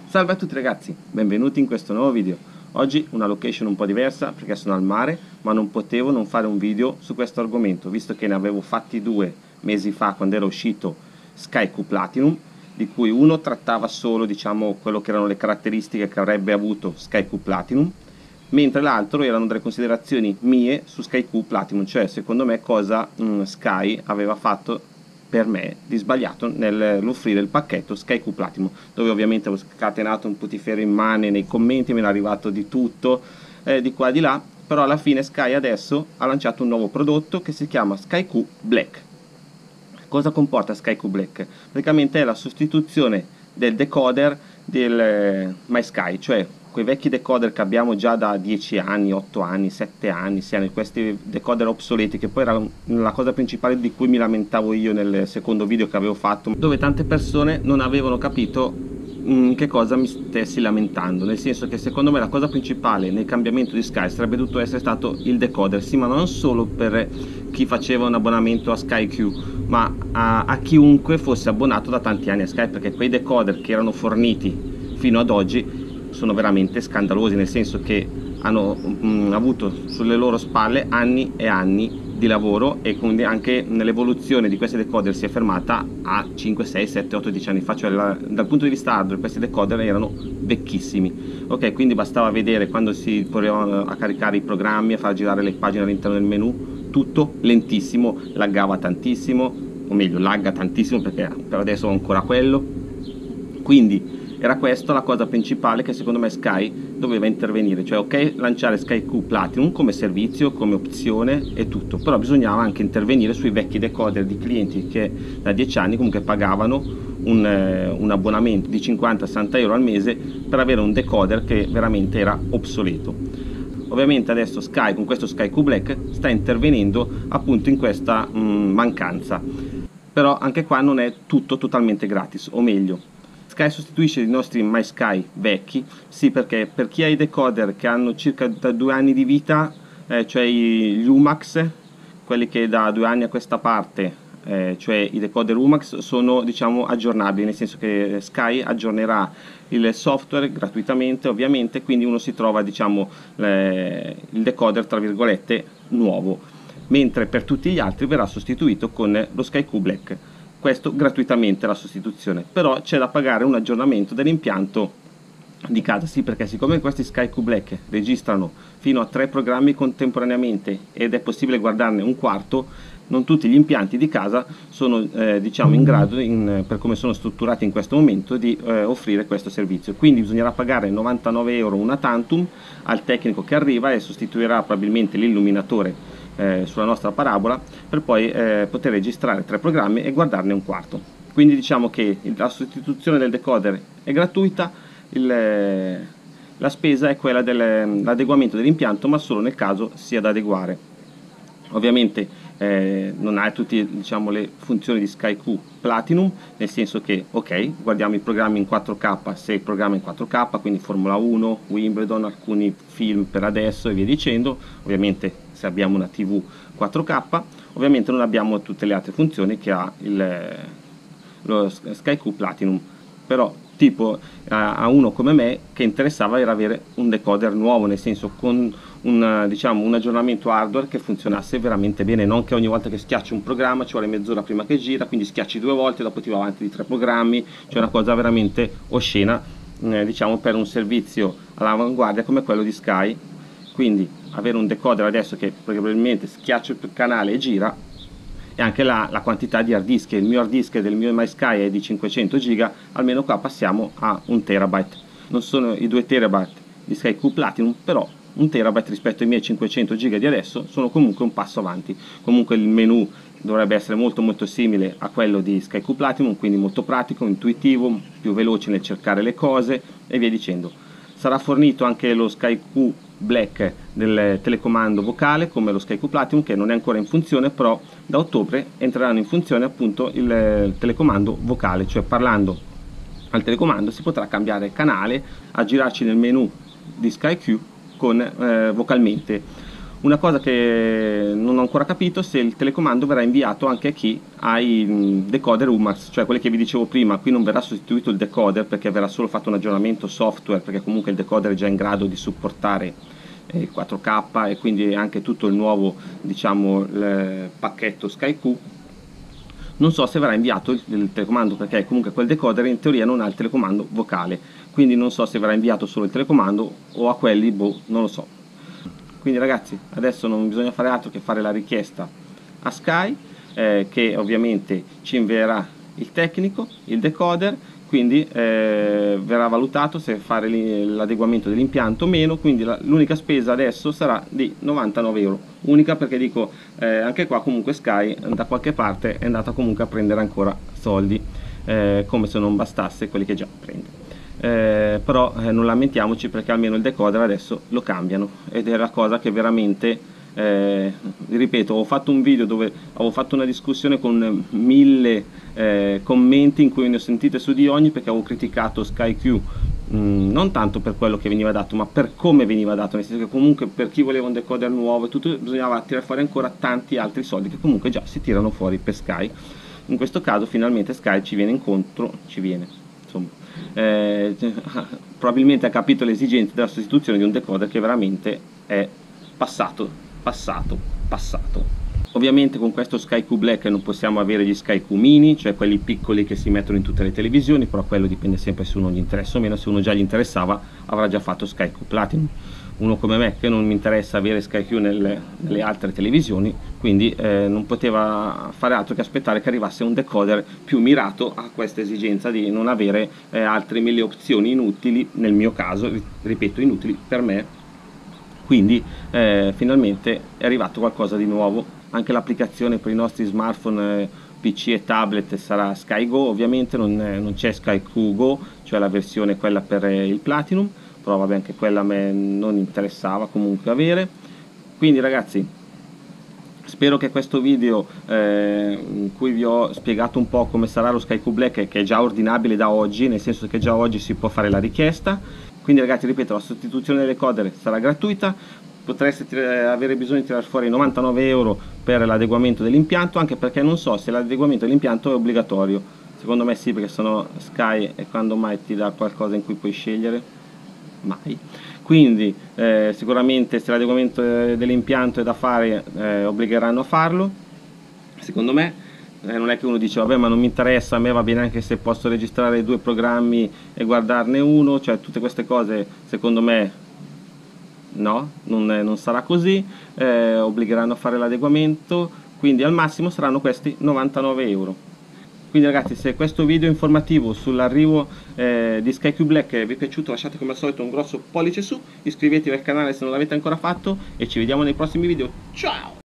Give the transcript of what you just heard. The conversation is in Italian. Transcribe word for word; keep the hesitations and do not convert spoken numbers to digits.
Salve a tutti ragazzi, benvenuti in questo nuovo video. Oggi una location un po' diversa perché sono al mare, ma non potevo non fare un video su questo argomento, visto che ne avevo fatti due mesi fa quando era uscito SkyQ Platinum, di cui uno trattava solo, diciamo, quello che erano le caratteristiche che avrebbe avuto SkyQ Platinum, mentre l'altro erano delle considerazioni mie su SkyQ Platinum, cioè secondo me cosa mh, Sky aveva fatto per me di sbagliato nell'offrire il pacchetto SkyQ Platinum, dove ovviamente avevo scatenato un putiferio immane nei commenti, me ne è arrivato di tutto, eh, di qua e di là, però alla fine Sky adesso ha lanciato un nuovo prodotto che si chiama SkyQ Black. Cosa comporta SkyQ Black? Praticamente è la sostituzione del decoder del eh, MySky, cioè quei vecchi decoder che abbiamo già da dieci anni, otto anni, sette anni, sei anni, questi decoder obsoleti, che poi era la cosa principale di cui mi lamentavo io nel secondo video che avevo fatto, dove tante persone non avevano capito in che cosa mi stessi lamentando, nel senso che secondo me la cosa principale nel cambiamento di Sky sarebbe dovuto essere stato il decoder, sì, ma non solo per chi faceva un abbonamento a SkyQ, ma a, a chiunque fosse abbonato da tanti anni a Sky, perché quei decoder che erano forniti fino ad oggi sono veramente scandalosi, nel senso che hanno mh, avuto sulle loro spalle anni e anni di lavoro, e quindi anche nell'evoluzione di questi decoder si è fermata a cinque, sei, sette, otto, dieci anni fa, cioè la, dal punto di vista hardware questi decoder erano vecchissimi, ok? Quindi bastava vedere quando si provavano a caricare i programmi, a far girare le pagine all'interno del menu, tutto lentissimo, laggava tantissimo, o meglio lagga tantissimo perché per adesso ho ancora quello, quindi era questa la cosa principale che secondo me Sky doveva intervenire, cioè ok lanciare SkyQ Platinum come servizio, come opzione e tutto, però bisognava anche intervenire sui vecchi decoder di clienti che da dieci anni comunque pagavano un, eh, un abbonamento di cinquanta sessanta euro al mese per avere un decoder che veramente era obsoleto. Ovviamente adesso Sky con questo SkyQ Black sta intervenendo appunto in questa mh, mancanza, però anche qua non è tutto totalmente gratis, o meglio Sky sostituisce i nostri MySky vecchi, sì, perché per chi ha i decoder che hanno circa da due anni di vita, eh, cioè gli Umax, quelli che da due anni a questa parte, eh, cioè i decoder Umax, sono diciamo aggiornabili, nel senso che Sky aggiornerà il software gratuitamente ovviamente, quindi uno si trova diciamo le, il decoder tra virgolette nuovo, mentre per tutti gli altri verrà sostituito con lo SkyQ Black. Questo gratuitamente la sostituzione, però c'è da pagare un aggiornamento dell'impianto di casa, sì, perché siccome questi SkyQ Black registrano fino a tre programmi contemporaneamente ed è possibile guardarne un quarto, non tutti gli impianti di casa sono eh, diciamo in grado, in, per come sono strutturati in questo momento, di eh, offrire questo servizio, quindi bisognerà pagare novantanove euro una tantum al tecnico che arriva e sostituirà probabilmente l'illuminatore Eh, sulla nostra parabola, per poi eh, poter registrare tre programmi e guardarne un quarto. Quindi diciamo che la sostituzione del decoder è gratuita, il, eh, la spesa è quella dell'adeguamento dell'impianto, ma solo nel caso sia da adeguare. Ovviamente eh, non ha tutte diciamo, le funzioni di SkyQ Platinum, nel senso che ok, guardiamo i programmi in quattro K se il programma è in quattro K, quindi Formula uno, Wimbledon, alcuni film per adesso e via dicendo, ovviamente se abbiamo una tivù quattro K, ovviamente non abbiamo tutte le altre funzioni che ha il, lo SkyQ Platinum, però tipo a uno come me che interessava era avere un decoder nuovo, nel senso con un, diciamo, un aggiornamento hardware che funzionasse veramente bene, non che ogni volta che schiacci un programma ci vuole mezz'ora prima che gira, quindi schiacci due volte e dopo ti va avanti di tre programmi, cioè una cosa veramente oscena, eh, diciamo, per un servizio all'avanguardia come quello di Sky. Quindi avere un decoder adesso che probabilmente schiaccio il canale e gira, e anche la, la quantità di hard disk, il mio hard disk del mio MySky è di cinquecento giga, almeno qua passiamo a un terabyte, non sono i due terabyte di SkyQ Platinum, però un terabyte rispetto ai miei cinquecento giga di adesso sono comunque un passo avanti. Comunque il menu dovrebbe essere molto molto simile a quello di SkyQ Platinum, quindi molto pratico, intuitivo, più veloce nel cercare le cose e via dicendo. Sarà fornito anche lo SkyQ Black del telecomando vocale come lo SkyQ Platinum, che non è ancora in funzione, però da ottobre entreranno in funzione appunto il telecomando vocale, cioè parlando al telecomando si potrà cambiare canale, aggirarci nel menu di SkyQ con eh, vocalmente. Una cosa che non ho ancora capito, se il telecomando verrà inviato anche a chi ha i decoder Umax, cioè quelli che vi dicevo prima. Qui non verrà sostituito il decoder perché verrà solo fatto un aggiornamento software, perché comunque il decoder è già in grado di supportare il quattro K e quindi anche tutto il nuovo, diciamo, il pacchetto SkyQ. Non so se verrà inviato il, il telecomando, perché comunque quel decoder in teoria non ha il telecomando vocale, quindi non so se verrà inviato solo il telecomando o a quelli, boh, non lo so. Quindi ragazzi, adesso non bisogna fare altro che fare la richiesta a Sky, eh, che ovviamente ci invierà il tecnico, il decoder, quindi eh, verrà valutato se fare l'adeguamento dell'impianto o meno. Quindi l'unica spesa adesso sarà di novantanove euro, unica, perché dico, eh, anche qua comunque Sky da qualche parte è andata comunque a prendere ancora soldi, eh, come se non bastasse quelli che già prende. Eh, però eh, non lamentiamoci, perché almeno il decoder adesso lo cambiano, ed è la cosa che veramente, eh, ripeto, ho fatto un video dove avevo fatto una discussione con mille eh, commenti in cui ne ho sentite su di ogni, perché avevo criticato SkyQ mh, non tanto per quello che veniva dato, ma per come veniva dato, nel senso che comunque per chi voleva un decoder nuovo e tutto bisognava tirare fuori ancora tanti altri soldi che comunque già si tirano fuori per Sky. In questo caso finalmente Sky ci viene incontro, ci viene insomma Eh, probabilmente ha capito le esigenze della sostituzione di un decoder che veramente è passato, passato, passato. Ovviamente con questo SkyQ Black non possiamo avere gli SkyQ Mini, cioè quelli piccoli che si mettono in tutte le televisioni, però quello dipende sempre se uno gli interessa o meno. Se uno già gli interessava avrà già fatto SkyQ Platinum. Uno come me che non mi interessa avere SkyQ nelle, nelle altre televisioni, quindi eh, non poteva fare altro che aspettare che arrivasse un decoder più mirato a questa esigenza di non avere eh, altre mille opzioni inutili, nel mio caso, ripeto, inutili per me. Quindi eh, finalmente è arrivato qualcosa di nuovo. Anche l'applicazione per i nostri smartphone, eh, P C e tablet sarà SkyGo, ovviamente non, non c'è SkyQ Go, cioè la versione quella per eh, il Platinum, però vabbè, anche quella a me non interessava comunque avere. Quindi ragazzi, spero che questo video eh, in cui vi ho spiegato un po' come sarà lo SkyQ Black, che è già ordinabile da oggi, nel senso che già oggi si può fare la richiesta. Quindi ragazzi, ripeto, la sostituzione delle decoder sarà gratuita, potreste avere bisogno di tirare fuori novantanove euro per l'adeguamento dell'impianto, anche perché non so se l'adeguamento dell'impianto è obbligatorio. Secondo me sì, perché sennò Sky, e quando mai ti dà qualcosa in cui puoi scegliere? Mai. Quindi eh, sicuramente se l'adeguamento dell'impianto è da fare, eh, obbligheranno a farlo, secondo me. Eh, non è che uno dice vabbè, ma non mi interessa, a me va bene anche se posso registrare due programmi e guardarne uno, cioè tutte queste cose secondo me no, non, non sarà così, eh, obbligheranno a fare l'adeguamento, quindi al massimo saranno questi novantanove euro. Quindi ragazzi, se questo video informativo sull'arrivo eh, di SkyQ Black vi è piaciuto, lasciate come al solito un grosso pollice su, iscrivetevi al canale se non l'avete ancora fatto e ci vediamo nei prossimi video. Ciao!